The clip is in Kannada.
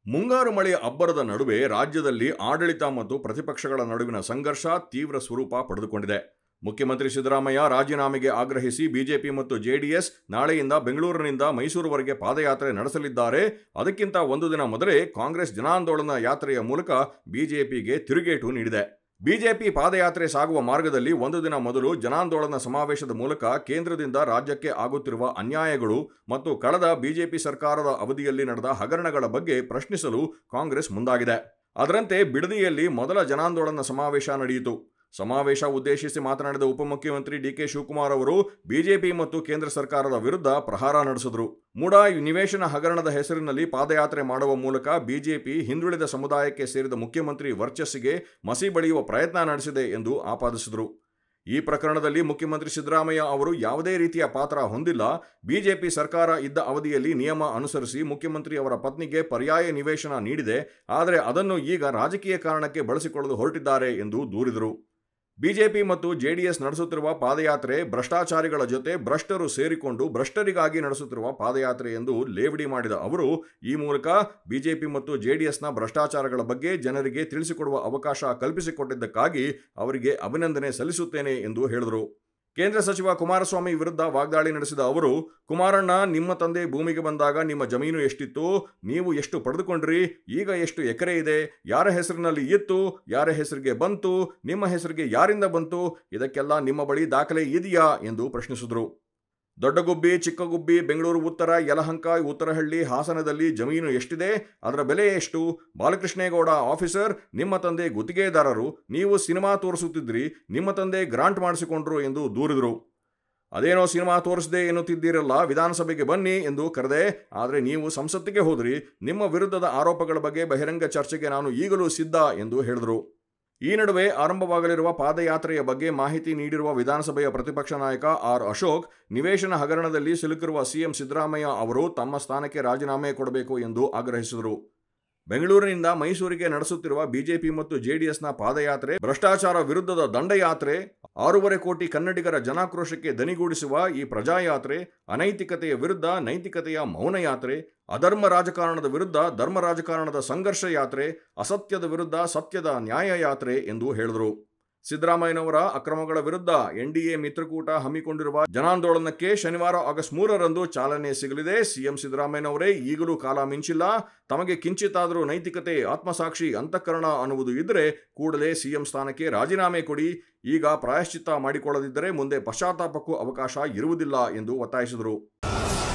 ಮುಂಗಾರು ಮಳೆಯ ಅಬ್ಬರದ ನಡುವೆ ರಾಜ್ಯದಲ್ಲಿ ಆಡಳಿತ ಮತ್ತು ಪ್ರತಿಪಕ್ಷಗಳ ನಡುವಿನ ಸಂಘರ್ಷ ತೀವ್ರ ಸ್ವರೂಪ ಪಡೆದುಕೊಂಡಿದೆ. ಮುಖ್ಯಮಂತ್ರಿ ಸಿದ್ದರಾಮಯ್ಯ ರಾಜೀನಾಮೆಗೆ ಆಗ್ರಹಿಸಿ ಬಿಜೆಪಿ ಮತ್ತು ಜೆಡಿಎಸ್ ನಾಳೆಯಿಂದ ಬೆಂಗಳೂರಿನಿಂದ ಮೈಸೂರುವರೆಗೆ ಪಾದಯಾತ್ರೆ ನಡೆಸಲಿದ್ದಾರೆ. ಅದಕ್ಕಿಂತ ಒಂದು ದಿನ ಮೊದಲೇ ಕಾಂಗ್ರೆಸ್ ಜನಾಂದೋಲನ ಯಾತ್ರೆಯ ಮೂಲಕ ಬಿಜೆಪಿಗೆ ತಿರುಗೇಟು ನೀಡಿದೆ. ಬಿಜೆಪಿ ಪಾದಯಾತ್ರೆ ಸಾಗುವ ಮಾರ್ಗದಲ್ಲಿ ಒಂದು ದಿನ ಮೊದಲು ಜನಾಂದೋಲನ ಸಮಾವೇಶದ ಮೂಲಕ ಕೇಂದ್ರದಿಂದ ರಾಜ್ಯಕ್ಕೆ ಆಗುತ್ತಿರುವ ಅನ್ಯಾಯಗಳು ಮತ್ತು ಕಳೆದ ಬಿಜೆಪಿ ಸರ್ಕಾರದ ಅವಧಿಯಲ್ಲಿ ನಡೆದ ಹಗರಣಗಳ ಬಗ್ಗೆ ಪ್ರಶ್ನಿಸಲು ಕಾಂಗ್ರೆಸ್ ಮುಂದಾಗಿದೆ. ಅದರಂತೆ ಬಿಡದಿಯಲ್ಲಿ ಮೊದಲ ಜನಾಂದೋಲನ ಸಮಾವೇಶ ನಡೆಯಿತು. ಸಮಾವೇಶ ಉದ್ದೇಶಿಸಿ ಮಾತನಾಡಿದ ಉಪಮುಖ್ಯಮಂತ್ರಿ ಡಿಕೆ ಶಿವಕುಮಾರ್ ಅವರು ಬಿಜೆಪಿ ಮತ್ತು ಕೇಂದ್ರ ಸರ್ಕಾರದ ವಿರುದ್ಧ ಪ್ರಹಾರ ನಡೆಸಿದರು. ಮೂಡಾ ನಿವೇಶನ ಹಗರಣದ ಹೆಸರಿನಲ್ಲಿ ಪಾದಯಾತ್ರೆ ಮಾಡುವ ಮೂಲಕ ಬಿಜೆಪಿ ಹಿಂದುಳಿದ ಸಮುದಾಯಕ್ಕೆ ಸೇರಿದ ಮುಖ್ಯಮಂತ್ರಿ ವರ್ಚಸ್ಸಿಗೆ ಮಸಿ ಬಳಿಯುವ ಪ್ರಯತ್ನ ನಡೆಸಿದೆ ಎಂದು ಆಪಾದಿಸಿದರು. ಈ ಪ್ರಕರಣದಲ್ಲಿ ಮುಖ್ಯಮಂತ್ರಿ ಸಿದ್ದರಾಮಯ್ಯ ಅವರು ಯಾವುದೇ ರೀತಿಯ ಪಾತ್ರ ಹೊಂದಿಲ್ಲ. ಬಿಜೆಪಿ ಸರ್ಕಾರ ಇದ್ದ ಅವಧಿಯಲ್ಲಿ ನಿಯಮ ಅನುಸರಿಸಿ ಮುಖ್ಯಮಂತ್ರಿ ಅವರ ಪತ್ನಿಗೆ ಪರ್ಯಾಯ ನಿವೇಶನ ನೀಡಿದೆ. ಆದರೆ ಅದನ್ನು ಈಗ ರಾಜಕೀಯ ಕಾರಣಕ್ಕೆ ಬಳಸಿಕೊಳ್ಳಲು ಹೊರಟಿದ್ದಾರೆ ಎಂದು ದೂರಿದರು. ಬಿಜೆಪಿ ಮತ್ತು ಜೆಡಿಎಸ್ ನಡೆಸುತ್ತಿರುವ ಪಾದಯಾತ್ರೆ ಭ್ರಷ್ಟಾಚಾರಿಗಳ ಜೊತೆ ಭ್ರಷ್ಟರು ಸೇರಿಕೊಂಡು ಭ್ರಷ್ಟರಿಗಾಗಿ ನಡೆಸುತ್ತಿರುವ ಪಾದಯಾತ್ರೆ ಎಂದು ಲೇವಡಿ ಮಾಡಿದ ಅವರು ಈ ಮೂಲಕ ಬಿಜೆಪಿ ಮತ್ತು ಜೆಡಿಎಸ್ನ ಭ್ರಷ್ಟಾಚಾರಗಳ ಬಗ್ಗೆ ಜನರಿಗೆ ತಿಳಿಸಿಕೊಡುವ ಅವಕಾಶ ಕಲ್ಪಿಸಿಕೊಟ್ಟಿದ್ದಕ್ಕಾಗಿ ಅವರಿಗೆ ಅಭಿನಂದನೆ ಸಲ್ಲಿಸುತ್ತೇನೆ ಎಂದು ಹೇಳಿದರು. ಕೇಂದ್ರ ಸಚಿವ ಕುಮಾರಸ್ವಾಮಿ ವಿರುದ್ಧ ವಾಗ್ದಾಳಿ ನಡೆಸಿದ ಅವರು, ಕುಮಾರಣ್ಣ, ನಿಮ್ಮ ತಂದೆ ಭೂಮಿಗೆ ಬಂದಾಗ ನಿಮ್ಮ ಜಮೀನು ಎಷ್ಟಿತ್ತು, ನೀವು ಎಷ್ಟು ಪಡೆದುಕೊಂಡ್ರಿ, ಈಗ ಎಷ್ಟು ಎಕರೆ ಇದೆ, ಯಾರ ಹೆಸರಿನಲ್ಲಿ ಇತ್ತು, ಯಾರ ಹೆಸರಿಗೆ ಬಂತು, ನಿಮ್ಮ ಹೆಸರಿಗೆ ಯಾರಿಂದ ಬಂತು, ಇದಕ್ಕೆಲ್ಲ ನಿಮ್ಮ ಬಳಿ ದಾಖಲೆ ಇದೆಯಾ ಎಂದು ಪ್ರಶ್ನಿಸಿದರು. ದೊಡ್ಡಗುಬ್ಬಿ, ಚಿಕ್ಕಗುಬ್ಬಿ, ಬೆಂಗಳೂರು ಉತ್ತರ, ಯಲಹಂಕ, ಉತ್ತರಹಳ್ಳಿ, ಹಾಸನದಲ್ಲಿ ಜಮೀನು ಎಷ್ಟಿದೆ, ಅದರ ಬೆಲೆ ಎಷ್ಟು, ಬಾಲಕೃಷ್ಣೇಗೌಡ ಆಫೀಸರ್, ನಿಮ್ಮ ತಂದೆ ಗುತ್ತಿಗೆದಾರರು, ನೀವು ಸಿನಿಮಾ ತೋರಿಸುತ್ತಿದ್ರಿ, ನಿಮ್ಮ ತಂದೆ ಗ್ರಾಂಟ್ ಮಾಡಿಸಿಕೊಂಡ್ರು ಎಂದು ದೂರಿದರು. ಅದೇನೋ ಸಿನಿಮಾ ತೋರಿಸದೆ ಎನ್ನುತ್ತಿದ್ದೀರಲ್ಲ, ವಿಧಾನಸಭೆಗೆ ಬನ್ನಿ ಎಂದು ಕರೆದೆ, ಆದರೆ ನೀವು ಸಂಸತ್ತಿಗೆ ಹೋದ್ರಿ. ನಿಮ್ಮ ವಿರುದ್ಧದ ಆರೋಪಗಳ ಬಗ್ಗೆ ಬಹಿರಂಗ ಚರ್ಚೆಗೆ ನಾನು ಈಗಲೂ ಸಿದ್ಧ ಎಂದು ಹೇಳಿದರು. ಈ ನಡುವೆ ಆರಂಭವಾಗಲಿರುವ ಪಾದಯಾತ್ರೆಯ ಬಗ್ಗೆ ಮಾಹಿತಿ ನೀಡಿರುವ ವಿಧಾನಸಭೆಯ ಪ್ರತಿಪಕ್ಷ ನಾಯಕ ಆರ್ ಅಶೋಕ್, ನಿವೇಶನ ಹಗರಣದಲ್ಲಿ ಸಿಲುಕಿರುವ ಸಿಎಂ ಸಿದ್ದರಾಮಯ್ಯ ಅವರು ತಮ್ಮ ಸ್ಥಾನಕ್ಕೆ ರಾಜೀನಾಮೆ ಕೊಡಬೇಕು ಎಂದು ಆಗ್ರಹಿಸಿದರು. ಬೆಂಗಳೂರಿನಿಂದ ಮೈಸೂರಿಗೆ ನಡೆಸುತ್ತಿರುವ ಬಿಜೆಪಿ ಮತ್ತು ಜೆಡಿಎಸ್ನ ಪಾದಯಾತ್ರೆ ಭ್ರಷ್ಟಾಚಾರ ವಿರುದ್ಧದ ದಂಡಯಾತ್ರೆ, 6.5 ಕೋಟಿ ಕನ್ನಡಿಗರ ಜನಾಕ್ರೋಶಕ್ಕೆ ದನಿಗೂಡಿಸುವ ಈ ಪ್ರಜಾಯಾತ್ರೆ, ಅನೈತಿಕತೆಯ ವಿರುದ್ಧ ನೈತಿಕತೆಯ ಮೌನ ಯಾತ್ರೆ, ಅಧರ್ಮ ರಾಜಕಾರಣದ ವಿರುದ್ಧ ಧರ್ಮ ರಾಜಕಾರಣದ ಸಂಘರ್ಷ ಯಾತ್ರೆ, ಅಸತ್ಯದ ವಿರುದ್ಧ ಸತ್ಯದ ನ್ಯಾಯ ಯಾತ್ರೆ ಎಂದು ಹೇಳಿದರು. ಸಿದ್ದರಾಮಯ್ಯನವರ ಅಕ್ರಮಗಳ ವಿರುದ್ಧ ಎನ್ಡಿಎ ಮಿತ್ರಕೂಟ ಹಮ್ಮಿಕೊಂಡಿರುವ ಜನಾಂದೋಲನಕ್ಕೆ ಶನಿವಾರ ಆಗಸ್ಟ್ 3ರಂದು ಚಾಲನೆ ಸಿಗಲಿದೆ. ಸಿಎಂ ಸಿದ್ದರಾಮಯ್ಯನವರೇ, ಈಗಲೂ ಕಾಲ ಮಿಂಚಿಲ್ಲ. ತಮಗೆ ಕಿಂಚಿತ್ತಾದರೂ ನೈತಿಕತೆ, ಆತ್ಮಸಾಕ್ಷಿ, ಅಂತಃಕರಣ ಅನ್ನುವುದು ಇದ್ದರೆ ಕೂಡಲೇ ಸಿಎಂ ಸ್ಥಾನಕ್ಕೆ ರಾಜೀನಾಮೆ ಕೊಡಿ. ಈಗ ಪ್ರಾಯಶ್ಚಿತ್ತ ಮಾಡಿಕೊಳ್ಳದಿದ್ದರೆ ಮುಂದೆ ಪಶ್ಚಾತ್ತಾಪಕ್ಕೂ ಅವಕಾಶ ಇರುವುದಿಲ್ಲ ಎಂದು ಒತ್ತಾಯಿಸಿದರು.